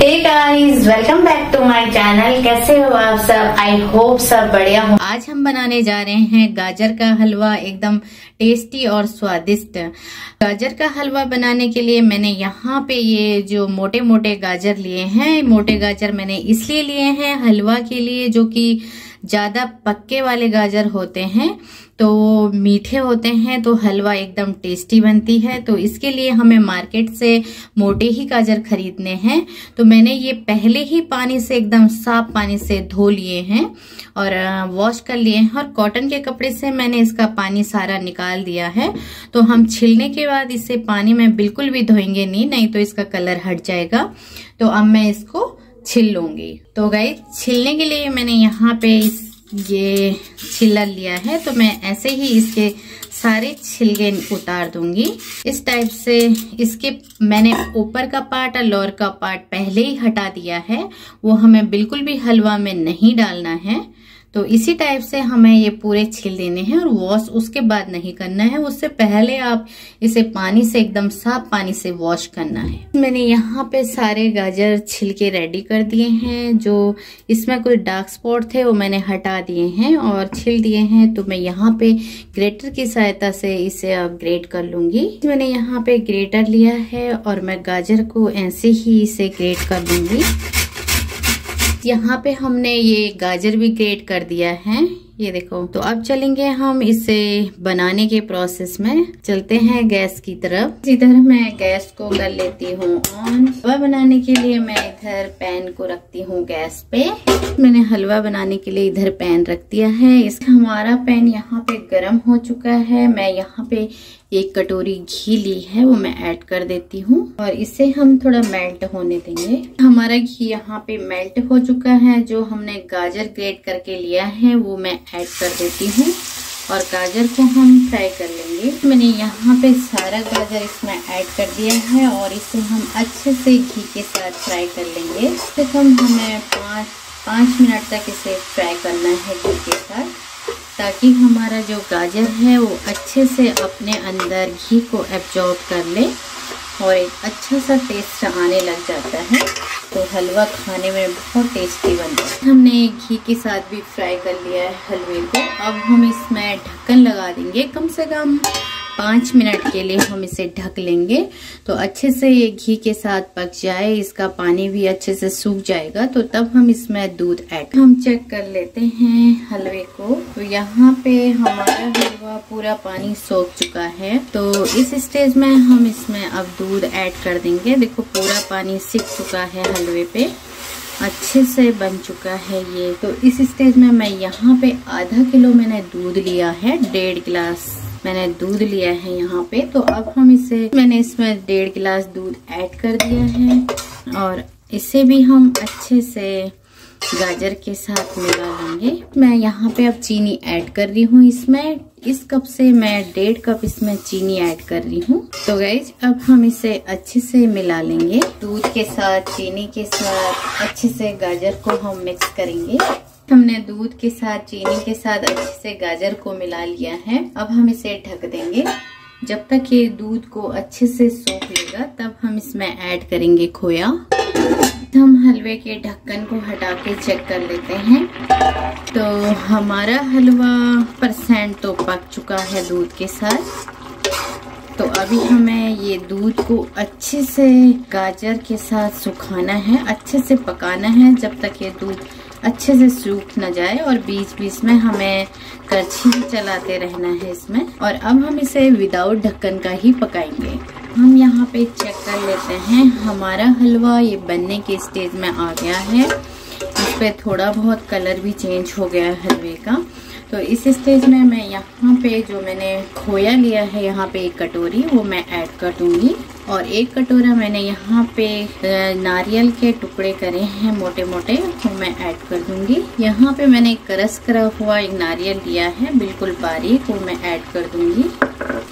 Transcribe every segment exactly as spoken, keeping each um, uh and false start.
Hey guys, welcome back to my channel. कैसे हो आप सब? आई होप सब बढ़िया हो। आज हम बनाने जा रहे हैं गाजर का हलवा, एकदम टेस्टी और स्वादिष्ट। गाजर का हलवा बनाने के लिए मैंने यहाँ पे ये जो मोटे मोटे गाजर लिए हैं। मोटे गाजर मैंने इसलिए लिए हैं हलवा के लिए, जो कि ज्यादा पक्के वाले गाजर होते हैं तो मीठे होते हैं, तो हलवा एकदम टेस्टी बनती है। तो इसके लिए हमें मार्केट से मोटे ही गाजर खरीदने हैं। तो मैंने ये पहले ही पानी से, एकदम साफ पानी से धो लिए हैं और वॉश कर लिए हैं, और कॉटन के कपड़े से मैंने इसका पानी सारा निकाल दिया है। तो हम छिलने के बाद इसे पानी में बिल्कुल भी धोएंगे नहीं, नहीं तो इसका कलर हट जाएगा। तो अब मैं इसको छिल लूंगी। तो गाइस, छिलने के लिए मैंने यहाँ पे इस ये छिला लिया है, तो मैं ऐसे ही इसके सारे छिलके उतार दूंगी इस टाइप से। इसके मैंने ऊपर का पार्ट और लोअर का पार्ट पहले ही हटा दिया है, वो हमें बिल्कुल भी हलवा में नहीं डालना है। तो इसी टाइप से हमें ये पूरे छिल देने हैं, और वॉश उसके बाद नहीं करना है, उससे पहले आप इसे पानी से, एकदम साफ पानी से वॉश करना है। मैंने यहाँ पे सारे गाजर छिल के रेडी कर दिए हैं। जो इसमें कोई डार्क स्पॉट थे वो मैंने हटा दिए हैं और छिल दिए हैं। तो मैं यहाँ पे ग्रेटर की सहायता से इसे अब ग्रेट कर लूंगी। मैंने यहाँ पे ग्रेटर लिया है और मैं गाजर को ऐसे ही इसे ग्रेट कर लूंगी। यहाँ पे हमने ये गाजर भी ग्रेट कर दिया है, ये देखो। तो अब चलेंगे हम इसे बनाने के प्रोसेस में। चलते हैं गैस की तरफ। इधर मैं गैस को कर लेती हूँ ऑन। हलवा बनाने के लिए मैं इधर पैन को रखती हूँ गैस पे। मैंने हलवा बनाने के लिए इधर पैन रख दिया है। इस हमारा पैन यहाँ पे गर्म हो चुका है। मैं यहाँ पे एक कटोरी घी ली है, वो मैं ऐड कर देती हूँ और इसे हम थोड़ा मेल्ट होने देंगे। हमारा घी यहाँ पे मेल्ट हो चुका है। जो हमने गाजर ग्रेट करके लिया है वो मैं ऐड कर देती हूँ और गाजर को हम फ्राई कर लेंगे। मैंने यहाँ पे सारा गाजर इसमें ऐड कर दिया है और इसे हम अच्छे से घी के साथ फ्राई कर लेंगे। इसे हम हमें पाँच पाँच मिनट तक इसे फ्राई करना है घी के साथ, ताकि हमारा जो गाजर है वो अच्छे से अपने अंदर घी को एब्जॉर्ब कर ले और एक अच्छा सा टेस्ट आने लग जाता है। तो हलवा खाने में बहुत टेस्टी बनता है। हमने घी के साथ भी फ्राई कर लिया है हलवे को। अब हम इसमें ढक्कन लगा देंगे, कम से कम पाँच मिनट के लिए हम इसे ढक लेंगे। तो अच्छे से ये घी के साथ पक जाए, इसका पानी भी अच्छे से सूख जाएगा, तो तब हम इसमें दूध ऐड। हम चेक कर लेते हैं हलवे को। तो यहाँ पे हमारा हलवा पूरा पानी सोख चुका है। तो इस स्टेज में हम इसमें अब दूध ऐड कर देंगे। देखो पूरा पानी सीख चुका है हलवे पे, अच्छे से बन चुका है ये। तो इस स्टेज में मैं यहाँ पे आधा किलो मैंने दूध लिया है, डेढ़ गिलास मैंने दूध लिया है यहाँ पे। तो अब हम इसे, मैंने इसमें डेढ़ गिलास दूध ऐड कर दिया है और इसे भी हम अच्छे से गाजर के साथ मिला लेंगे। मैं यहाँ पे अब चीनी ऐड कर रही हूँ इसमें। इस कप से मैं डेढ़ कप इसमें चीनी ऐड कर रही हूँ। तो गाइज, अब हम इसे अच्छे से मिला लेंगे। दूध के साथ, चीनी के साथ अच्छे से गाजर को हम मिक्स करेंगे। हमने दूध के साथ, चीनी के साथ अच्छे से गाजर को मिला लिया है। अब हम इसे ढक देंगे। जब तक ये दूध को अच्छे से सोख लेगा, तब हम इसमें ऐड करेंगे खोया। हम हलवे के ढक्कन को हटा के चेक कर लेते हैं। तो हमारा हलवा परसेंट तो पक चुका है दूध के साथ। तो अभी हमें ये दूध को अच्छे से गाजर के साथ सुखाना है, अच्छे से पकाना है, जब तक ये दूध अच्छे से सूख न जाए। और बीच बीच में हमें करछी भी चलाते रहना है इसमें। और अब हम इसे विदाउट ढक्कन का ही पकाएंगे। हम यहाँ पे चेक कर लेते हैं, हमारा हलवा ये बनने के स्टेज में आ गया है। इस पे थोड़ा बहुत कलर भी चेंज हो गया है हलवे का। तो इस स्टेज में मैं यहाँ पे जो मैंने खोया लिया है, यहाँ पे एक कटोरी, वो मैं ऐड कर दूंगी। और एक कटोरा मैंने यहाँ पे नारियल के टुकड़े करे हैं मोटे मोटे, वो मैं ऐड कर दूंगी। यहाँ पे मैंने क्रश करा हुआ एक नारियल लिया है बिल्कुल बारीक, वो मैं ऐड कर दूंगी।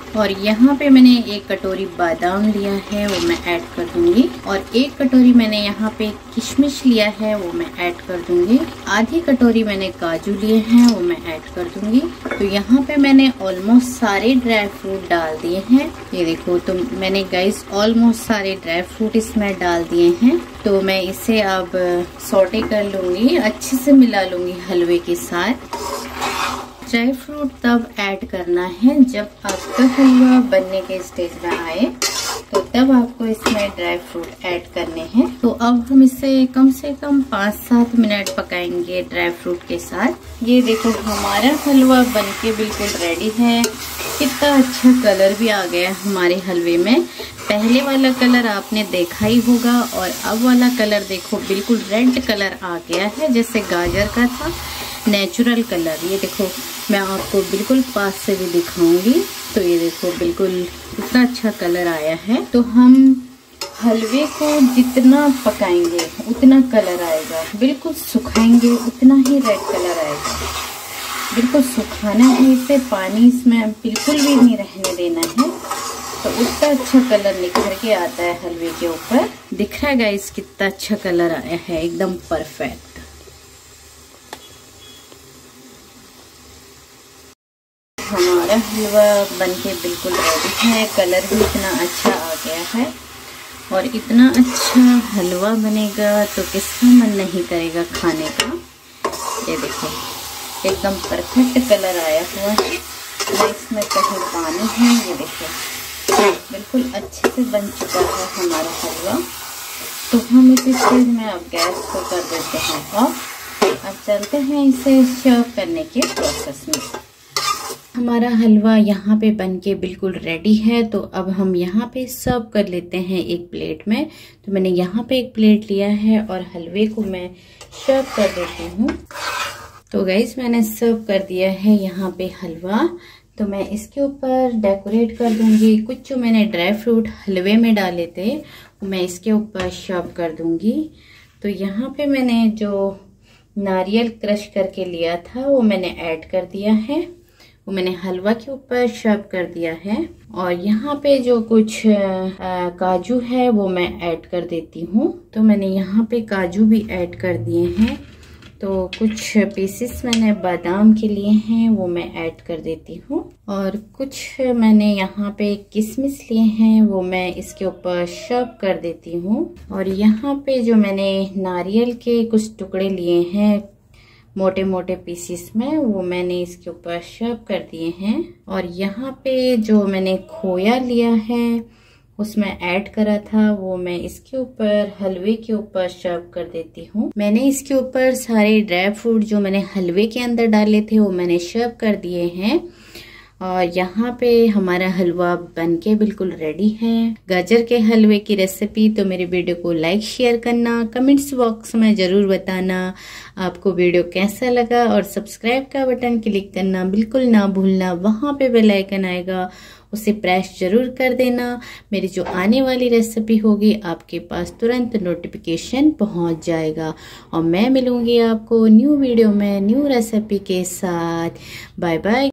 और यहाँ पे मैंने एक कटोरी बादाम लिया है, वो मैं ऐड कर दूंगी। और एक कटोरी मैंने यहाँ पे किशमिश लिया है, वो मैं ऐड कर दूंगी। आधी कटोरी मैंने काजू लिए हैं, वो मैं ऐड कर दूंगी। तो यहाँ पे मैंने ऑलमोस्ट सारे ड्राई फ्रूट डाल दिए हैं। ये देखो, तो मैंने गाइस ऑलमोस्ट सारे ड्राई फ्रूट इसमें डाल दिए हैं। तो मैं इसे अब सौटे कर लूंगी, अच्छे से मिला लूंगी हलवे के साथ। ड्राई फ्रूट तब ऐड करना है जब आपका हलवा बनने के स्टेज में आए, तो तब आपको इसमें ड्राई फ्रूट ऐड करने हैं। तो अब हम इसे कम से कम पाँच सात मिनट पकाएंगे ड्राई फ्रूट के साथ। ये देखो, हमारा हलवा बनके बिल्कुल रेडी है। कितना अच्छा कलर भी आ गया हमारे हलवे में। पहले वाला कलर आपने देखा ही होगा और अब वाला कलर देखो, बिल्कुल रेड कलर आ गया है, जैसे गाजर का था, नेचुरल कलर। ये देखो, मैं आपको बिल्कुल पास से भी दिखाऊंगी। तो ये देखो, बिल्कुल इतना अच्छा कलर आया है। तो हम हलवे को जितना पकाएंगे उतना कलर आएगा, बिल्कुल सुखाएंगे उतना ही रेड कलर आएगा। बिल्कुल सुखाना है इसे, पानी इसमें बिल्कुल भी नहीं रहने देना है, तो उतना अच्छा कलर निखर के आता है हलवे के ऊपर। दिख रहा है गाइस कितना अच्छा कलर आया है, एकदम परफेक्ट। हमारा हलवा बनके बिल्कुल रेडी है। कलर भी इतना अच्छा आ गया है और इतना अच्छा हलवा बनेगा तो किसका मन नहीं करेगा खाने का। ये देखो, एकदम परफेक्ट कलर आया हुआ है, ना इसमें कहीं पानी है। ये देखो, बिल्कुल अच्छे से बन चुका है हमारा हलवा। तो हम इस स्टेज में अब गैस को कर देते हैं ऑफ। अब चलते हैं इसे सर्व करने के प्रोसेस में। हमारा हलवा यहाँ पे बनके बिल्कुल रेडी है। तो अब हम यहाँ पे सर्व कर लेते हैं एक प्लेट में। तो मैंने यहाँ पे एक प्लेट लिया है और हलवे को मैं सर्व कर देती हूँ। तो गाइस, मैंने सर्व कर दिया है यहाँ पे हलवा। तो मैं इसके ऊपर डेकोरेट कर दूंगी। कुछ जो मैंने ड्राई फ्रूट हलवे में डाले थे वो मैं इसके ऊपर सर्व कर दूंगी। तो यहाँ पे मैंने जो नारियल क्रश करके लिया था वो मैंने ऐड कर दिया है, वो मैंने हलवा के ऊपर सर्व कर दिया है। और यहाँ पे जो कुछ आ, काजू है वो मैं ऐड कर देती हूँ। तो मैंने यहाँ पे काजू भी ऐड कर दिए हैं। तो कुछ पीसेस मैंने बादाम के लिए हैं, वो मैं ऐड कर देती हूँ। और कुछ मैंने यहाँ पे किशमिश लिए हैं, वो मैं इसके ऊपर सर्व कर देती हूँ। और यहाँ पे जो मैंने नारियल के कुछ टुकड़े लिए हैं मोटे मोटे पीसेस में, वो मैंने इसके ऊपर सर्व कर दिए हैं। और यहाँ पे जो मैंने खोया लिया है उसमें ऐड करा था, वो मैं इसके ऊपर हलवे के ऊपर सर्व कर देती हूँ। मैंने इसके ऊपर सारे ड्राई फ्रूट जो मैंने हलवे के अंदर डाले थे वो मैंने सर्व कर दिए हैं। और यहाँ पे हमारा हलवा बनके बिल्कुल रेडी है। गाजर के हलवे की रेसिपी तो मेरे वीडियो को लाइक शेयर करना, कमेंट्स बॉक्स में जरूर बताना आपको वीडियो कैसा लगा। और सब्सक्राइब का बटन क्लिक करना बिल्कुल ना भूलना। वहाँ पे बेल आइकन आएगा, उसे प्रेस जरूर कर देना। मेरी जो आने वाली रेसिपी होगी आपके पास तुरंत नोटिफिकेशन पहुंच जाएगा। और मैं मिलूंगी आपको न्यू वीडियो में न्यू रेसिपी के साथ। Bye bye.